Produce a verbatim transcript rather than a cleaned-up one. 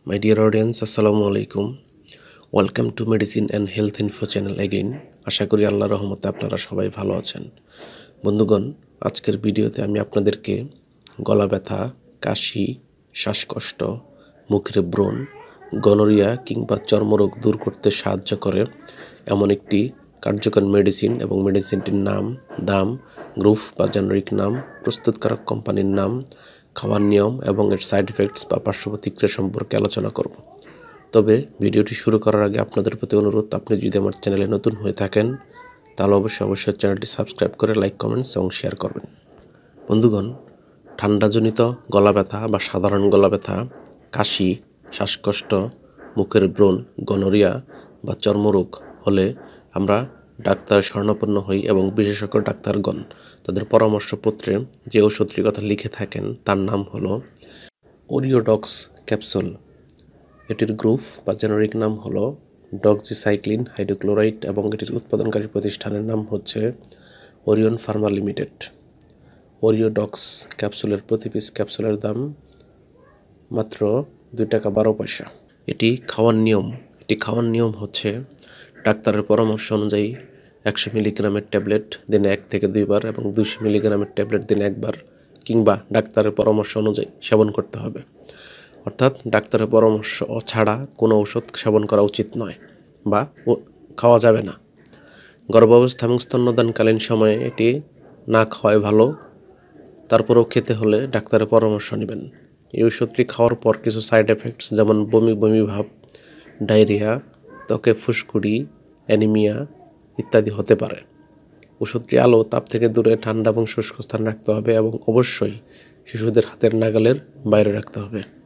My dear audience, Assalamu alaikum. Welcome to Medicine and Health Info channel again. আশা করি আল্লাহর রহমতে আপনারা সবাই ভালো আছেন। বন্ধুগণ, আজকের ভিডিওতে আমি আপনাদেরকে গলা ব্যথা, কাশি, শ্বাসকষ্ট, মুখের ব্রণ, গনোরিয়া কিংবা চর্মরোগ দূর করতে সাহায্য করে এমন একটি কার্যকর মেডিসিন এবং মেডিসিনটির নাম, দাম, গ্রুপ বা জেনারিক নাম, প্রস্তুতকারক কোম্পানির নাম, খাওয়ার নিয়ম এবং এর সাইড ইফেক্টস বা পার্শ্ব প্রতিক্রিয়া সম্পর্কে আলোচনা করব। তবে ভিডিওটি শুরু করার আগে আপনাদের প্রতি অনুরোধ, আপনি যদি আমার চ্যানেলে নতুন হয়ে থাকেন তাহলে অবশ্যই অবশ্যই চ্যানেলটি সাবস্ক্রাইব করে লাইক, কমেন্টস এবং শেয়ার করবেন। বন্ধুগণ, ঠান্ডাজনিত গলা ব্যথা বা সাধারণ গলা ব্যথা, কাশি, শ্বাসকষ্ট, মুখের ব্রণ, গনোরিয়া বা চর্মরোগ হলে আমরা ডাক্তার শরণাপন্ন হই এবং বিশেষজ্ঞ ডাক্তারগণ তাদের পরামর্শপত্রে যে ওষুধটির কথা লিখে থাকেন তার নাম হলো ওরিওডক্স ক্যাপসুল। এটির গ্রুপ বা জেনারিক নাম হলো ডক্সিসাইক্লিন হাইড্রোক্লোরাইড এবং এটির উৎপাদনকারী প্রতিষ্ঠানের নাম হচ্ছে ওরিয়ন ফার্মা লিমিটেড। ওরিওডক্স ক্যাপসুলের প্রতি পিস ক্যাপসুলের দাম মাত্র দুই টাকা বারো পয়সা। এটি খাওয়ার নিয়ম এটি খাওয়ার নিয়ম হচ্ছে ডাক্তারের পরামর্শ অনুযায়ী একশো মিলিগ্রামের ট্যাবলেট দিনে এক থেকে দুইবার এবং দুশো মিলিগ্রামের ট্যাবলেট দিনে একবার কিংবা ডাক্তারের পরামর্শ অনুযায়ী সেবন করতে হবে। অর্থাৎ ডাক্তারের পরামর্শ ছাড়া কোনো ওষুধ সেবন করা উচিত নয় বা খাওয়া যাবে না। গর্ভাবস্থা এবং স্তন্যদানকালীন সময়ে এটি না খাওয়াই ভালো। তারপরেও খেতে হলে ডাক্তারের পরামর্শ নেবেন। এই ওষুধটি খাওয়ার পর কিছু সাইড এফেক্টস যেমন বমি বমি ভাব, ডায়রিয়া, ত্বকে ফুসকুড়ি, অ্যানিমিয়া ইত্যাদি হতে পারে। ওষুধটি আলো তাপ থেকে দূরে ঠান্ডা এবং শুষ্ক স্থান রাখতে হবে এবং অবশ্যই শিশুদের হাতের নাগালের বাইরে রাখতে হবে।